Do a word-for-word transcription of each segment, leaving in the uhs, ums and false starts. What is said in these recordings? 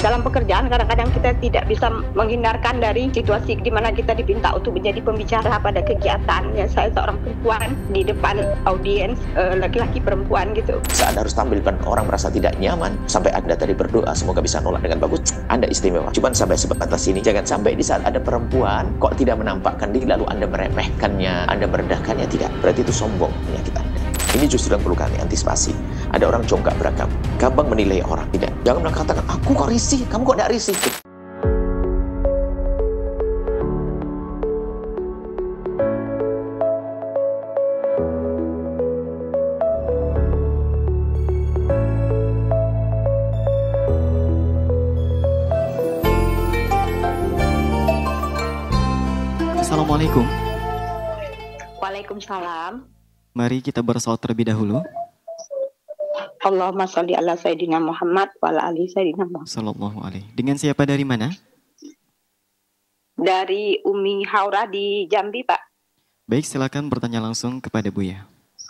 Dalam pekerjaan kadang-kadang kita tidak bisa menghindarkan dari situasi di mana kita dipinta untuk menjadi pembicara pada kegiatan. Ya, saya seorang perempuan di depan audiens eh, laki-laki perempuan gitu. Saat harus tampilkan orang merasa tidak nyaman, sampai Anda tadi berdoa semoga bisa nolak dengan bagus, Anda istimewa. Cuman sampai sebatas ini, jangan sampai di saat ada perempuan kok tidak menampakkan diri lalu Anda meremehkannya, Anda merendahkannya, tidak. Berarti itu sombong penyakit Anda. Ini justru yang perlu kami antisipasi. Ada orang congkak beragam, gampang menilai orang. Tidak. Jangan mengatakan, aku kok risih, kamu kok tidak risih. Assalamualaikum. Waalaikumsalam. Mari kita bersalawat terlebih dahulu. Allahumma sholli ala Sayyidina Muhammad wa ala ali Sayyidina Muhammad. Sallallahu alaihi. Dengan siapa dari mana? Dari Umi Haura di Jambi, Pak. Baik, silakan bertanya langsung kepada Buya.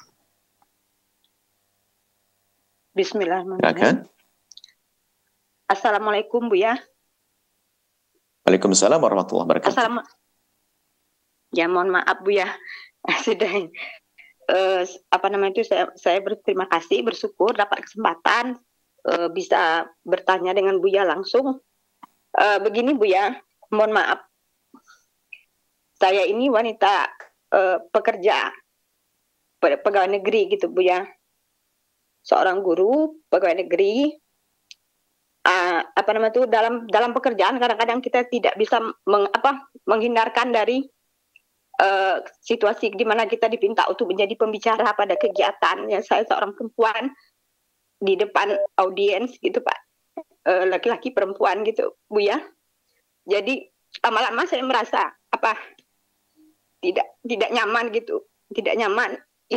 Bismillahirrahmanirrahim. Assalamualaikum, Buya. Waalaikumsalam warahmatullahi wabarakatuh. Assalamualaikum. Ya, mohon maaf, Buya. Sudah uh, apa namanya itu saya saya berterima kasih, bersyukur dapat kesempatan uh, bisa bertanya dengan Buya langsung. Uh, begini, Buya, mohon maaf. Saya ini wanita uh, pekerja pegawai negeri gitu, Buya. Seorang guru pegawai negeri. Uh, apa namanya itu dalam dalam pekerjaan kadang-kadang kita tidak bisa meng, apa, menghindarkan dari Uh, situasi di mana kita dipinta untuk menjadi pembicara pada kegiatan. Ya, saya seorang perempuan di depan audiens gitu, Pak, uh, laki-laki perempuan gitu, Buya. Jadi lama-lama saya merasa apa tidak tidak nyaman gitu, tidak nyaman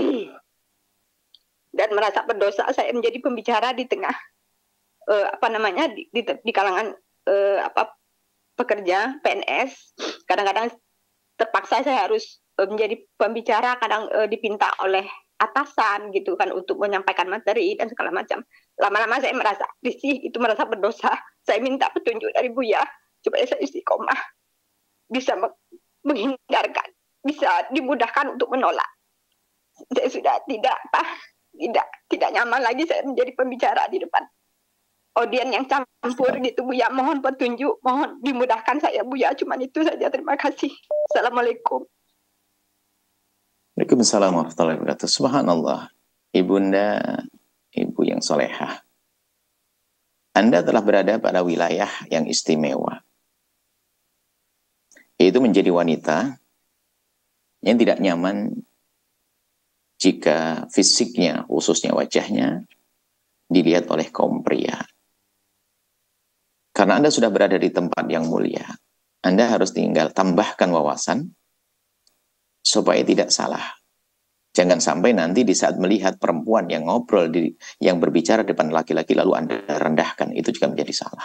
dan merasa berdosa saya menjadi pembicara di tengah uh, apa namanya di, di, di kalangan uh, apa pekerja P N S. Kadang-kadang terpaksa saya harus uh, menjadi pembicara, kadang uh, dipinta oleh atasan gitu kan untuk menyampaikan materi dan segala macam. Lama-lama saya merasa risih, itu merasa berdosa. Saya minta petunjuk dari Buya supaya saya istiqomah, bisa menghindarkan, bisa dimudahkan untuk menolak. Saya sudah tidak apa, tidak tidak nyaman lagi saya menjadi pembicara di depan audien yang campur gitu, Buya. Mohon petunjuk, mohon dimudahkan saya, Buya. Cuman itu saja, terima kasih. Assalamualaikum. Waalaikumsalam warahmatullahi wabarakatuh. Subhanallah, Ibunda, Ibu yang solehah, Anda telah berada pada wilayah yang istimewa. Yaitu menjadi wanita yang tidak nyaman jika fisiknya, khususnya wajahnya, dilihat oleh kaum pria. Karena Anda sudah berada di tempat yang mulia, Anda harus tinggal tambahkan wawasan supaya tidak salah. Jangan sampai nanti di saat melihat perempuan yang ngobrol, di, yang berbicara depan laki-laki lalu Anda rendahkan, itu juga menjadi salah.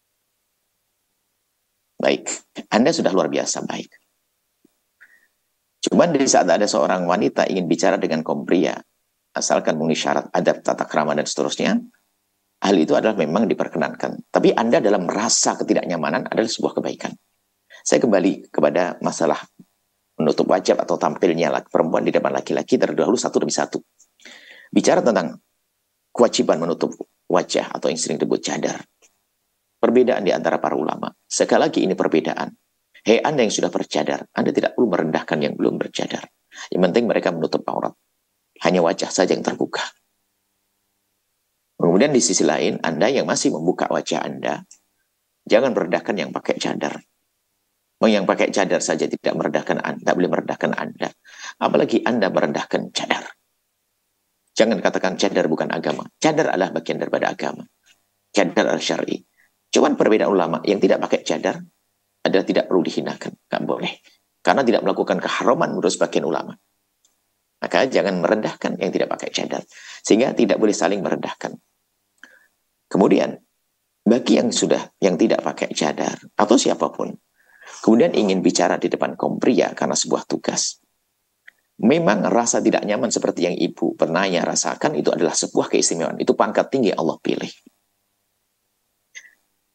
Baik, Anda sudah luar biasa baik. Cuman di saat ada seorang wanita ingin bicara dengan kaum pria, asalkan memenuhi syarat adab, tata krama, dan seterusnya, hal itu adalah memang diperkenankan. Tapi Anda dalam merasa ketidaknyamanan adalah sebuah kebaikan. Saya kembali kepada masalah menutup wajah atau tampilnya laki, perempuan di depan laki-laki terdahulu satu demi satu. Bicara tentang kewajiban menutup wajah atau yang sering disebut cadar. Perbedaan di antara para ulama. Sekali lagi ini perbedaan. Hei Anda yang sudah bercadar, Anda tidak perlu merendahkan yang belum bercadar. Yang penting mereka menutup aurat. Hanya wajah saja yang terbuka. Kemudian di sisi lain, Anda yang masih membuka wajah Anda, jangan merendahkan yang pakai cadar. Yang pakai cadar saja tidak merendahkan Anda, tidak boleh merendahkan Anda. Apalagi Anda merendahkan cadar. Jangan katakan cadar bukan agama. Cadar adalah bagian daripada agama. Cadar adalah syar'i. Cuman perbedaan ulama yang tidak pakai cadar adalah tidak perlu dihinakan. Tidak boleh. Karena tidak melakukan keharaman menurut sebagian ulama. Maka jangan merendahkan yang tidak pakai cadar. Sehingga tidak boleh saling merendahkan. Kemudian, bagi yang sudah, yang tidak pakai cadar, atau siapapun, kemudian ingin bicara di depan kaum pria karena sebuah tugas, memang rasa tidak nyaman seperti yang ibu pernah ya rasakan, itu adalah sebuah keistimewaan. Itu pangkat tinggi Allah pilih.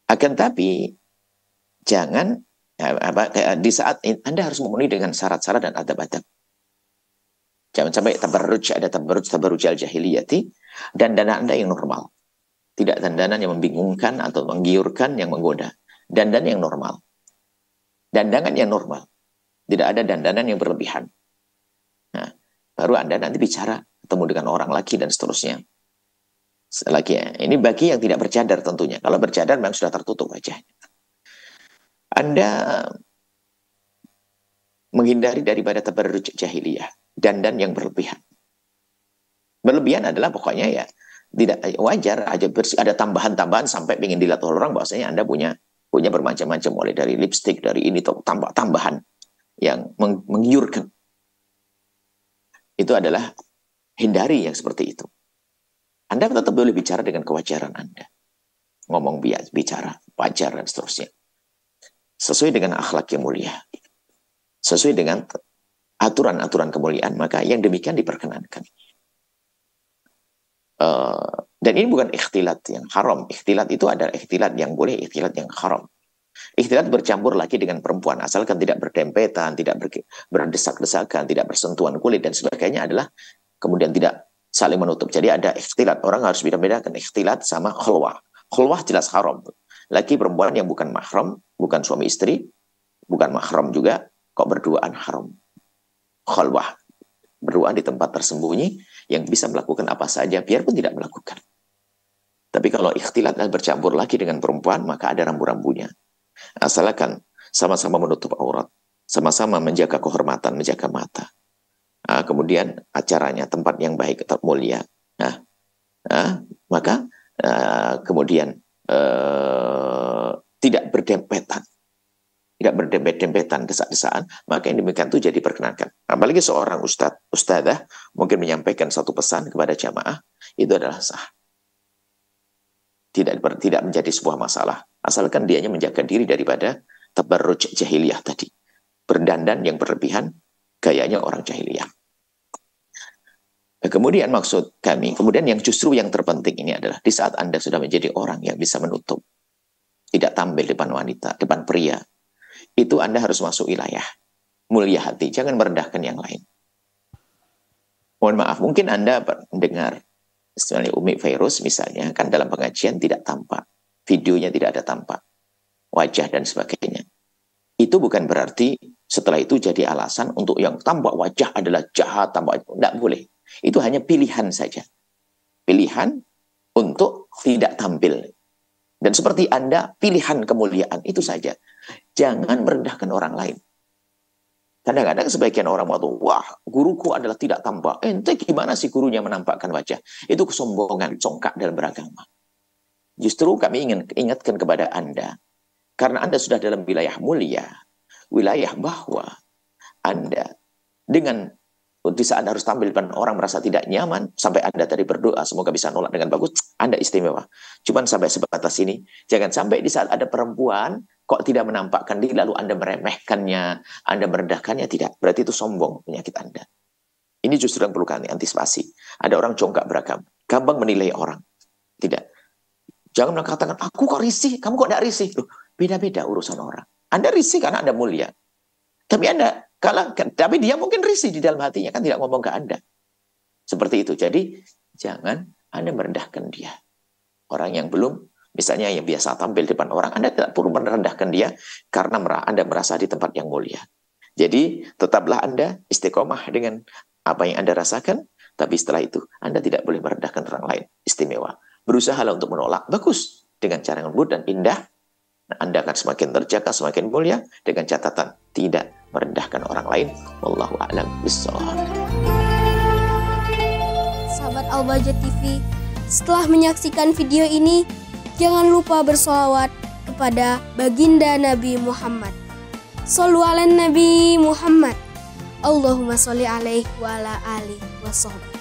Akan tapi jangan apa, di saat Anda harus memenuhi dengan syarat-syarat dan adab-adab. Jangan sampai tabarruj, ada tabarruj tabarruj al-jahiliyati, dan dandan Anda yang normal. Tidak dandanan yang membingungkan atau menggiurkan yang menggoda. Dandan yang normal. Dandangan yang normal. Tidak ada dandanan yang berlebihan. Nah, baru Anda nanti bicara, ketemu dengan orang lagi dan seterusnya. Lagi ya, ini bagi yang tidak bercadar tentunya. Kalau bercadar memang sudah tertutup wajahnya. Anda menghindari daripada tabarruj jahiliyah, dandan yang berlebihan. Berlebihan adalah pokoknya ya tidak wajar aja, bersih, ada tambahan-tambahan sampai ingin dilihat oleh orang bahwasanya Anda punya punya bermacam-macam, mulai dari lipstick, dari ini tambah-tambahan yang meng menggiurkan. Itu adalah hindari yang seperti itu. Anda tetap boleh bicara dengan kewajaran Anda. Ngomong biasa, bicara, wajar dan seterusnya. Sesuai dengan akhlak yang mulia. Sesuai dengan aturan-aturan kemuliaan, maka yang demikian diperkenankan. Uh, dan ini bukan ikhtilat yang haram. Ikhtilat itu adalah ikhtilat yang boleh, ikhtilat yang haram. Ikhtilat bercampur lagi dengan perempuan, asalkan tidak berdempetan, tidak ber berdesak-desakan, tidak bersentuhan kulit dan sebagainya, adalah kemudian tidak saling menutup. Jadi ada ikhtilat. Orang harus beda-bedakan ikhtilat sama khulwah. Khulwah jelas haram. Laki perempuan yang bukan mahram, bukan suami istri, bukan mahram juga, kok berduaan haram. Khulwah, berduaan di tempat tersembunyi yang bisa melakukan apa saja biarpun tidak melakukan. Tapi kalau ikhtilat dan bercampur lagi dengan perempuan, maka ada rambu-rambunya. Asalkan sama-sama menutup aurat, sama-sama menjaga kehormatan, menjaga mata. Nah, kemudian acaranya tempat yang baik, tetap mulia. Nah, nah maka uh, kemudian uh, tidak berdempetan, tidak berdempet-dempetan, desak-desaan, maka yang demikian itu jadi perkenankan. Apalagi seorang ustadz, ustadzah mungkin menyampaikan satu pesan kepada jamaah, itu adalah sah. Tidak, tidak menjadi sebuah masalah. Asalkan dianya menjaga diri daripada tabarruj jahiliyah tadi. Berdandan yang berlebihan, gayanya orang jahiliyah. Kemudian maksud kami, kemudian yang justru yang terpenting ini adalah di saat Anda sudah menjadi orang yang bisa menutup, tidak tampil depan wanita, depan pria, itu Anda harus masuk wilayah mulia hati, jangan merendahkan yang lain. Mohon maaf, mungkin Anda mendengar misalnya Umi Fairuz misalnya, kan dalam pengajian tidak tampak, videonya tidak ada tampak, wajah dan sebagainya. Itu bukan berarti setelah itu jadi alasan untuk yang tampak wajah adalah jahat, tampak wajah. Tidak boleh. Itu hanya pilihan saja. Pilihan untuk tidak tampil. Dan seperti Anda, pilihan kemuliaan, itu saja. Jangan merendahkan orang lain. Kadang-kadang sebagian orang waktu, wah, guruku adalah tidak tampak. Ente gimana sih gurunya menampakkan wajah? Itu kesombongan, congkak dalam beragama. Justru kami ingin ingatkan kepada Anda, karena Anda sudah dalam wilayah mulia, wilayah bahwa Anda dengan di saat harus tampil depan orang merasa tidak nyaman, sampai Anda tadi berdoa semoga bisa nolak dengan bagus, Anda istimewa. Cuman sampai sebatas ini, jangan sampai di saat ada perempuan kok tidak menampakkan diri lalu Anda meremehkannya, Anda merendahkannya, tidak. Berarti itu sombong penyakit Anda. Ini justru yang perlu kami antisipasi. Ada orang congkak beragam, gampang menilai orang. Tidak. Jangan mengatakan, aku kok risih, kamu kok tidak risih. Loh, beda-beda urusan orang. Anda risih karena Anda mulia. Tapi Anda kalah, tapi dia mungkin risih di dalam hatinya, kan tidak ngomong ke Anda. Seperti itu. Jadi, jangan Anda merendahkan dia. Orang yang belum, misalnya yang biasa tampil depan orang, Anda tidak perlu merendahkan dia karena Anda merasa di tempat yang mulia. Jadi, tetaplah Anda istiqomah dengan apa yang Anda rasakan, tapi setelah itu, Anda tidak boleh merendahkan orang lain. Istimewa. Berusahalah untuk menolak. Bagus. Dengan cara yang lembut dan indah, Anda akan semakin terjaga, semakin mulia, dengan catatan tidak merendahkan orang lain. Wallahu a'lam bishawab. Sahabat Al-Bahjah T V, setelah menyaksikan video ini, jangan lupa bersolawat kepada baginda Nabi Muhammad. Shollu ala Nabi Muhammad. Allahumma sholli alaihi wa ala alihi wa sahbihi.